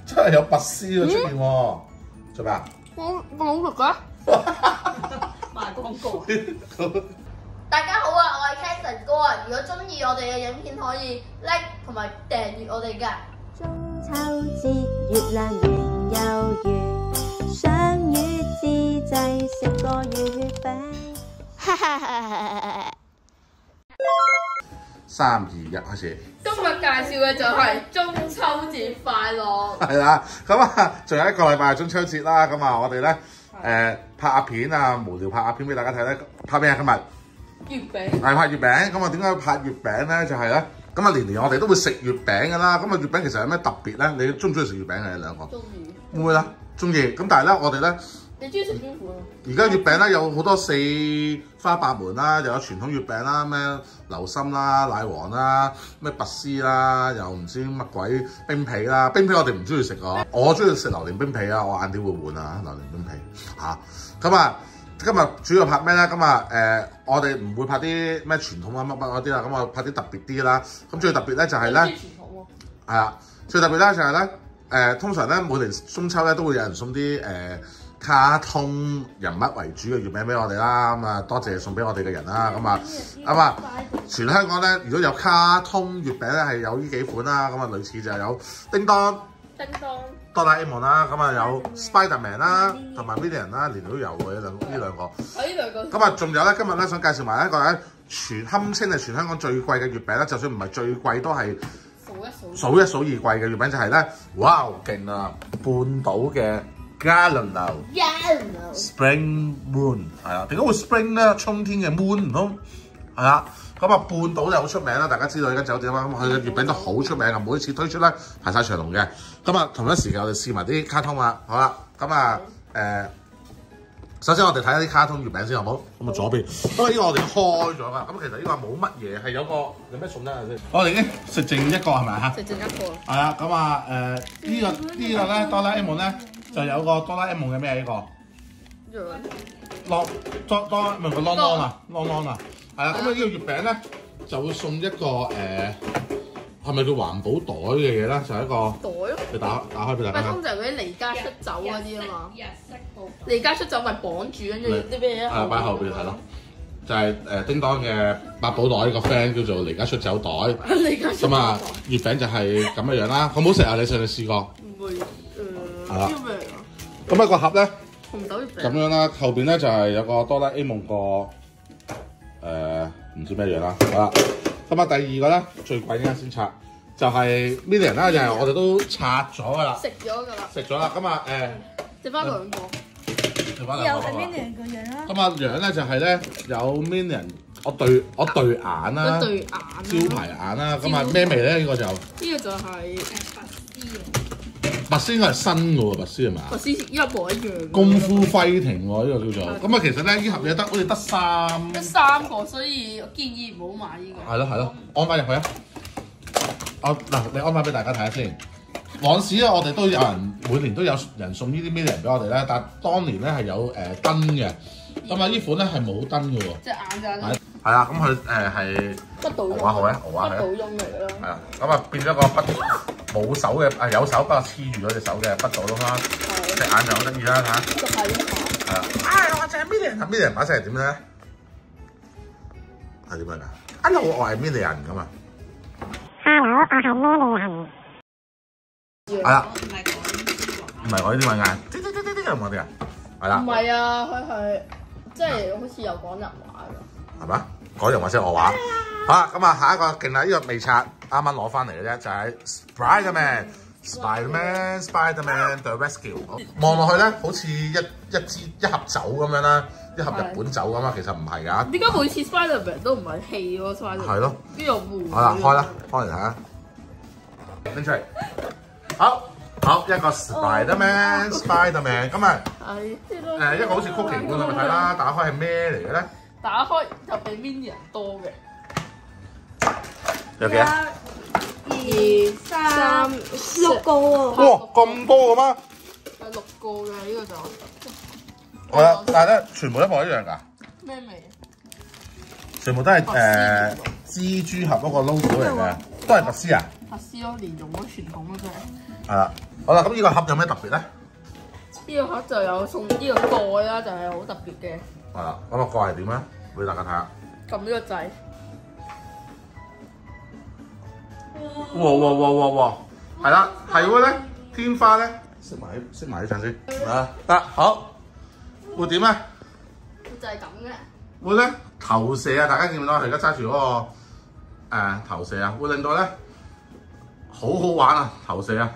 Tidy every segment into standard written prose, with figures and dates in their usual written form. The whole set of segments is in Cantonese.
真係有拔絲嘅出現喎，做咩啊？ 我好食㗎，賣廣告。大家好啊，我係 Canson 哥啊！如果中意我哋嘅影片，可以 like 同埋訂閱我哋㗎。 中秋節月亮圓又圓，相遇之際食個月餅。哈哈哈哈哈 3、2、1開始。 今日介紹嘅就係中秋節快樂。 係啦，咁啊，仲有一個禮拜係中秋節啦，咁啊，我哋咧拍下片啊，無聊拍下片俾大家睇咧。拍咩啊？今日月餅。係拍月餅。咁啊，點解拍月餅咧？就係咧，咁啊，年年我哋都會食月餅噶啦。咁啊，月餅其實有咩特別咧？你中唔中意食月餅啊？你兩個？中意。會啦，中意。咁但係咧，我哋咧。 你中意食邊款啊？ 而家月餅咧有好多四花八門啦，又有傳統月餅啦，咩流心啦、奶黃啦、咩拔絲啦，又唔知乜鬼冰皮啦。冰皮我哋唔中意食啊，我中意食榴蓮冰皮啊，我晏啲會換啊榴蓮冰皮嚇。咁啊，今日主要拍咩咧？咁啊我哋唔會拍啲咩傳統啊乜乜嗰啲啦，咁啊拍啲特別啲啦。咁最特別咧就係咧，係啊，最特別咧就係咧通常咧每年中秋咧都會有人送啲卡通人物為主嘅月餅俾我哋啦，咁啊多謝送俾我哋嘅人啦，咁啊全香港咧如果有卡通月餅咧係有呢幾款啦，咁啊類似就有叮當、哆啦 A 夢啦，咁啊有 Spiderman 啦，同埋 Minion 啦，年年都有嘅呢兩個。咁啊仲有咧，今日咧想介紹埋一個咧堪稱係全香港最貴嘅月餅啦，就算唔係最貴都係數一數二貴嘅月餅，就係咧，哇勁啊！半島嘅Galileo Spring Moon 係啊，點解會 Spring 咧？春天嘅 Moon 唔通係啊？咁啊，半島就好出名啦，大家知道呢間酒店啦，咁佢嘅月餅都好出名啊，每一次推出咧排晒長龍嘅。咁啊，同一時間我哋試埋啲卡通啦，好啦，咁啊首先我哋睇下啲卡通月餅先好唔好？咁啊左邊，因為呢個我哋開咗啦，咁其實呢個冇乜嘢，係有咩餸得先？我哋已經食剩一個係咪嚇？食剩一個。係啊，咁啊呢個咧哆啦 A 夢咧。就有個哆啦 A 夢嘅咩呢個？哆啦 A 夢個啷啷啊，係啊，咁啊呢個月餅咧就會送一個係咪叫環保袋嘅嘢咧？就係一個袋。你打開俾大家。咪通常嗰啲離家出走嗰啲啊嘛。離家出走咪綁住跟住啲咩啊？擺後邊係咯，就係叮當嘅八寶袋個 friend 叫做離家出走袋。咁啊月餅就係咁嘅樣啦，好唔好食啊？你上次試過？唔會。係啦，咁一個盒咧，咁樣啦，後邊咧就係有個哆啦 A 夢個唔知咩樣啦，好啦，咁啊第二個咧最貴呢間先拆，就係 Minion 啦，就係我哋都拆咗噶啦，食咗啦，咁啊剩翻兩個， 又係 Minion 個樣啦。 咁啊樣咧就係咧有 Minion，我對眼啦，招牌眼啦，咁啊咩味咧？呢個就係拔絲應該係新嘅喎，拔絲係咪啊？拔絲一模一樣。 功夫輝廷喎，呢個叫做。咁啊，其實咧呢盒嘢好似得三個， 所以我建議唔好買呢個。 係咯，安排入去啊！嗱，你安排俾大家睇下先。往時咧，我哋都有人每年都有人送呢啲 Minion 俾我哋咧，但係當年咧係有燈嘅。咁啊，呢款咧係冇燈嘅喎。隻眼就係啊，咁佢係不倒翁好咧，不倒翁嚟咯。係啊，咁啊變咗個冇手嘅有手不過黐住咗隻手嘅不倒翁啦。隻眼就好得意啦嚇。係啊，我就係 Minion 把聲係點咧？係點樣㗎 ？Hello， 我係 Minion 咁啊。Hello， 我係 Minion。係啦，唔係我呢啲咪嗌，咁我哋啊，係啦。唔係啊，佢係即係好似有講人話㗎。係嘛？講人話即係我話。好啦，咁啊下一個勁啦，呢個未拆，啱啱攞翻嚟嘅啫，就係 Spiderman The Rescue。望落去咧，好似一盒酒咁樣啦，一盒日本酒咁啊，其實唔係㗎。點解每次 Spiderman 都唔係戲喎 ？Spiderman 係咯，邊有換？好啦，開啦，開嚟睇下，拎出嚟。好，一個 Spiderman，咁啊，一個好似曲奇罐咁咪睇啦，打開係咩嚟嘅咧？打開就比 Minion 多嘅。有幾啊？1、2、3、6個喎。哇，咁多嘅咩？係6個嘅呢個就。係啊，但係咧，全部一模一樣㗎。咩味？全部都係蜘蛛俠嗰個 logo 嚟嘅，都係拔絲啊？ 拔絲咯，蓮蓉嗰傳統咯，真係。 係啦，好啦，咁呢個盒有咩特別咧？ 呢個盒就有送呢個蓋啦，就係好特別嘅。 係啦，咁個蓋係點咧？俾大家睇下。 撳呢個掣。 哇！係啦，係喎咧，天花咧，熄埋呢陣先。啊，得好，會點咧？ 就係咁嘅。 會咧投射啊！大家見唔到？佢而家揸住嗰個投射啊，會令到咧好好玩啊！投射啊！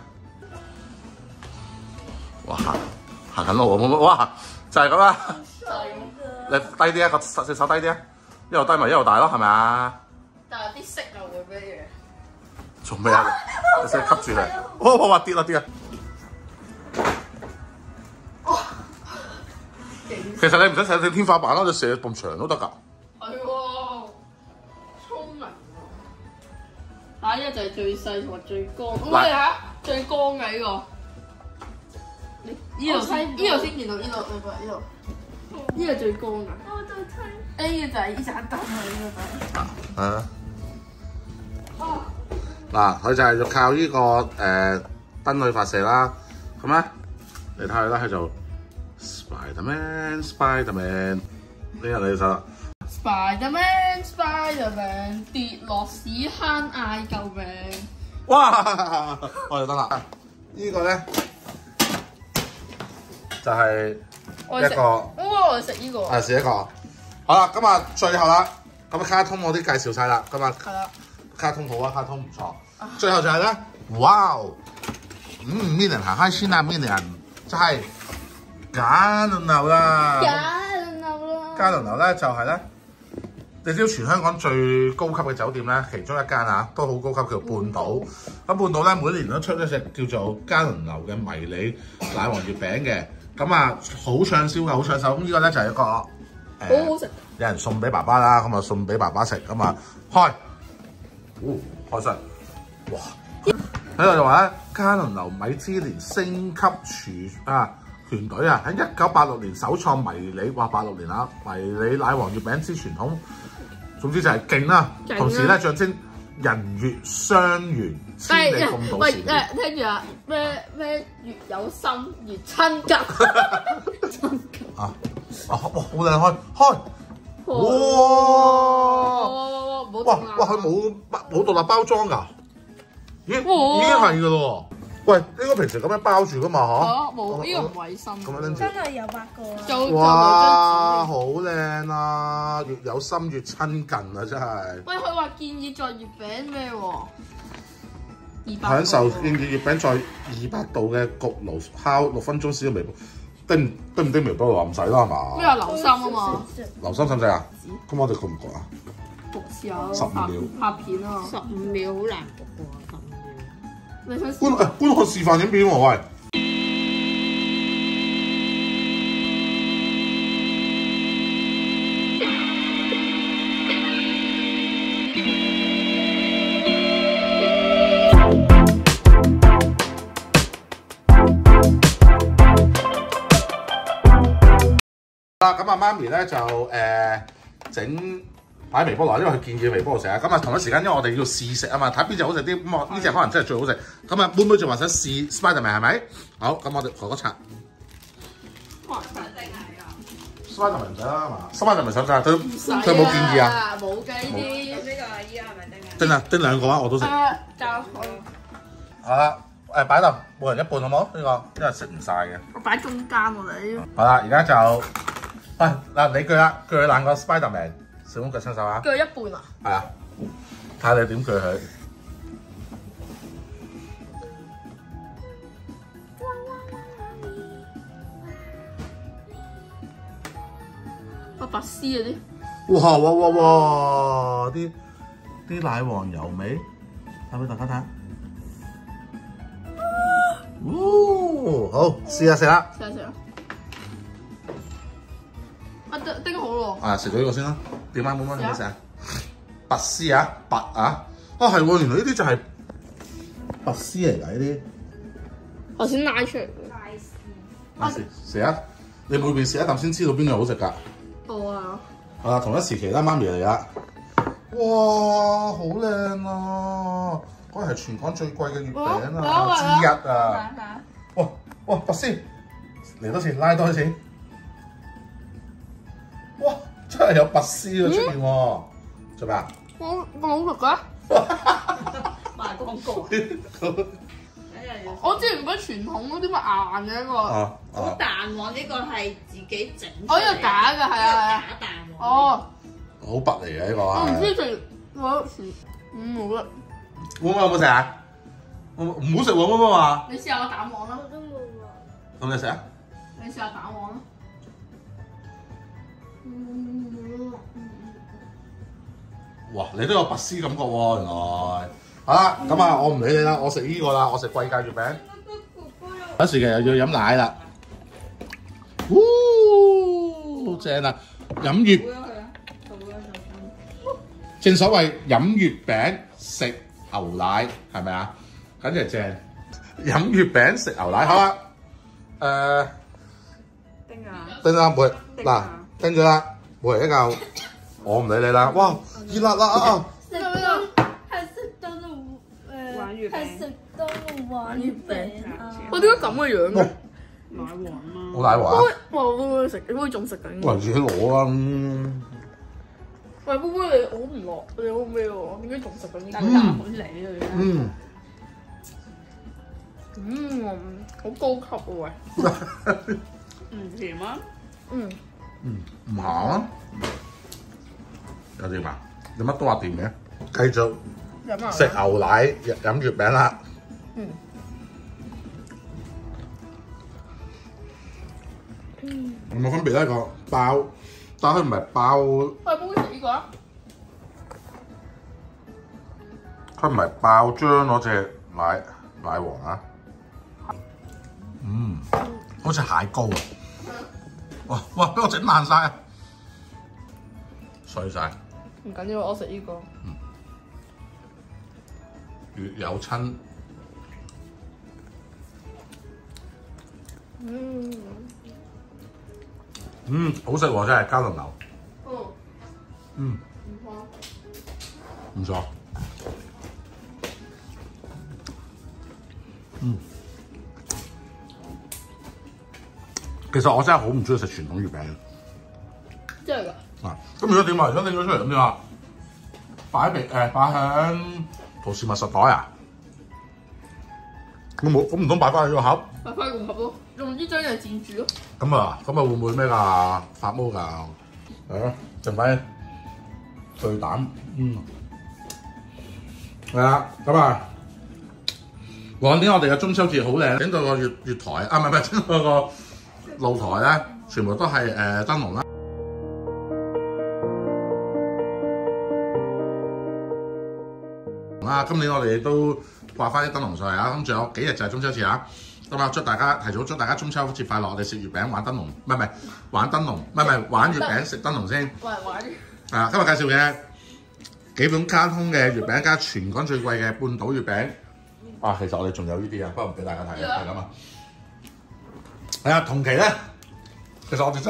哇，行緊路喎！哇，就係咁啦。你低啲啊，隻手低啲啊，一路低咪一路大咯，係咪啊？ 但係啲色又會咩嘢？ 做咩啊？隻手吸住你，哇跌啦！其實你唔使射正天花板咯，你射埲牆都得㗎。 係喎，聰明喎！嗱，呢個就係最細同埋最光。咁你睇下最光嘅呢個，呢度先見到呢度，呢個最光㗎。我就睇 A 嘅就係呢盞燈啊，呢個就。 係啊。嗱，佢就係要靠呢個燈去發射啦。咁咧，你睇下啦，佢就 Spiderman 呢個你就 Spiderman 跌落屎坑嗌救命！ 哇！我就得啦。呢個咧就係一個， 我食呢個。 係試一個。好啦，咁啊最後啦，咁卡通我啲介紹晒啦，咁啊卡通好啊，卡通唔錯。最後就係咧，哇！咩人行開先啊？咩人就係嘉麟樓啦。嘉麟樓咧就係咧，你知道全香港最高級嘅酒店咧，其中一間啊，都好高級，叫半島。咁半島咧每年都出一隻叫做嘉麟樓嘅迷你奶黃月餅嘅，咁啊好暢銷嘅，好搶手。咁呢個咧就係一個好好食，有人送俾爸爸啦，咁啊送俾爸爸食，咁啊開晒，哇！喺度就話咧，嘉麟樓米芝蓮星級團隊啊，喺1986年首創迷你，86年啊，迷你奶黃月餅之傳統，總之就係勁啦。同時咧象徵人月雙圓，千里共度時光。 聽住啊，咩越有心越親近。 哇，好靚開！哇！佢冇獨立包裝㗎，已經係㗎咯。喂，應該平時咁樣包住㗎嘛，嗬？ 冇呢個唔衞生。咁樣拎住。 真係有8個啊！ 哇，好靚啊！越有心越親近啊，真係。 喂，佢話建議在月餅咩喎？ 享受建議月餅在200度嘅焗爐烤6分鐘先微波，叮唔叮微波爐唔使啦係嘛？ 咩話流心啊嘛？ 流心使唔使啊？咁我哋焗唔焗啊 ？焗試下咯 ，15秒拍片啊 ！15秒好難焗喎，15秒。 你想觀看示範影片喎，喂！咁啊，媽咪咧就整擺微波爐，因為佢建議微波爐食啊。咁啊，同一時間因為我哋要試食啊嘛，睇邊隻好食啲。咁呢隻可能真係最好食。咁啊，妹妹仲話想試 Spiderman 係咪？好，咁我哋哥哥拆。Spiderman 唔使啦嘛 ，Spiderman 使唔使啊？佢冇建議啊？ 冇嘅呢啲。 咁呢個阿姨係咪叮啊？ 叮啊，叮2個啊，我都食。 教好啦，擺度每人一半好冇？呢個因為食唔晒嘅。 我擺中間喎你。 好啦，而家就喂嗱，你鋸啦，鋸爛個 Spiderman。小公腳親手啊！ 鋸一半啊！ 係啊，睇下你點鋸佢。 拔絲嗰啲。 哇！啲奶黃油味，睇俾大家睇。好，試下食啦。 試下。叮好咯。 食咗呢個先啦。點啊，妹妹點食啊？拔絲啊，拔啊！係喎，原來呢啲就係拔絲嚟㗎，呢啲。 頭先拉出嚟嘅。食啊！你每邊食一啖先知道邊個好食㗎。 好啊。 係啦，同一時期啦，媽咪嚟啦。哇，好靚啊！嗰可能係全港最貴嘅月餅啊之一啊！哇，拔絲嚟多次，拉多次。哇！真係有拔絲嘅出現喎，做咩啊？ 我冇食嘅。 賣廣告。 我之前唔覺得傳統嗰啲咪硬嘅一個。 好蛋黃呢個係自己整。 哦，呢個假嘅係啊。 假蛋黃。 哦。 好拔嚟嘅呢個我唔係。 知食我冇得。 妹妹有冇食啊？唔好食喎，妹妹話。 你試下個蛋黃啦。 我都冇喎。 咁你食啊？ 你試下蛋黃啦。 哇！你都有拔絲感覺喎，原來。好啦，咁啊，我唔理你啦，我食呢個啦，我食貴價月餅。有時期又要飲奶啦。正啊！飲月，正所謂飲月餅食牛奶，係咪啊？簡直係正。飲月餅食牛奶，好啦。叮啊妹，嗱，跟住啦，每人一嚿，我唔理你啦。哇，熱辣辣啊！ 係食到玩月餅啊！ 我點解咁嘅樣嘅？ 奶黃啦。 好奶黃啊！ 哇！會食，會仲食緊。 喂，自己攞啊！ 喂，妹妹你好唔落，你好咩喎？點解仲食緊呢個？ 好嚟啊！ 好高級啊喂！ 唔甜啊？ 唔鹹啊！有點啊？你乜都話掂嘅，繼續食牛奶飲月餅啦。有冇分別咧？個包，但佢唔係包， 喂，妹妹食呢個啊？ 佢唔係爆漿嗰隻奶黃啊。好似蟹膏啊！哇！俾我整爛晒啊！碎晒。 唔緊要，我食呢個。 月有親。好食喎，真係加輪流。唔錯。其實我真係好唔中意食傳統月餅嘅。 真係㗎。 咁如果點啊？如果拎咗出嚟咁點啊？擺喺陶瓷密實袋啊？咁唔通擺翻喺個盒？ 擺翻個盒咯，用呢張嘢墊住咯。 咁會唔會咩㗎？發毛㗎？剩翻對蛋，係啊，咁啊，往年我哋嘅中秋節好靚，整到個月台啊，唔係整到個露台咧，全部都係燈籠啦。今年我哋都掛翻啲燈籠上嚟啊！咁仲有幾日就係中秋節啊！咁啊，提早祝大家中秋節快樂！我哋食月餅玩燈籠，唔係玩燈籠，唔係玩月餅食燈籠先。玩。今日介紹嘅幾本卡通嘅月餅加全港最貴嘅半島月餅。其實我哋仲有呢啲啊，不過唔俾大家睇啊，係咁啊。係啊，同期咧，其實我哋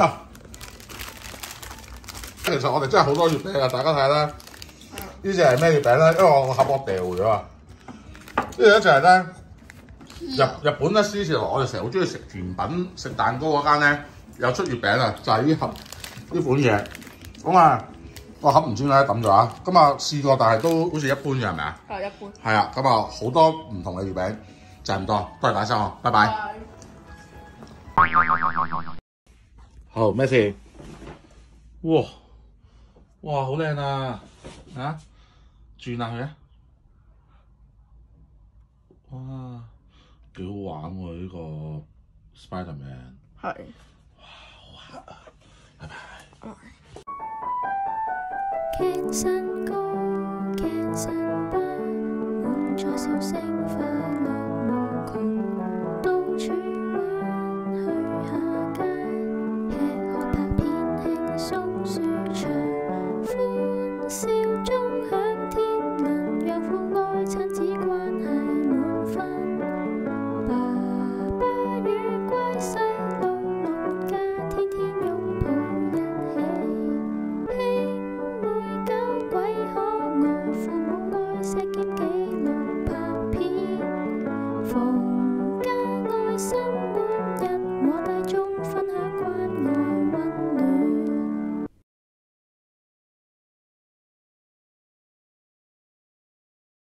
真係好多月餅啊！大家睇下啦。呢隻係咩月餅咧？因為我個盒我掉咗啊！呢隻就係咧日本咧，之前我哋成日好中意食甜品、食蛋糕嗰間咧，有出月餅啊！就係呢盒呢款嘢。咁啊，個盒唔知點解抌咗啊！咁啊試過，但係都好似一般嘅，係咪啊？ 係一般。係啊，咁啊好多唔同嘅月餅，就係咁多。多謝大家收看，拜拜。好，咩事？哇！好靚啊！轉下佢啊！哇，幾好玩喎！呢個 Spiderman 係。 哇，好黑啊！拜拜。 傾新歌，傾新班，滿載笑聲，快樂無窮，到處玩去下街，吃喝拍片輕鬆舒暢，歡笑中享天倫，讓父愛親子關係滿分。爸爸與乖細路鄰家，天天擁抱一起，兄妹搞鬼可愛，父母愛錫兼記錄。 風。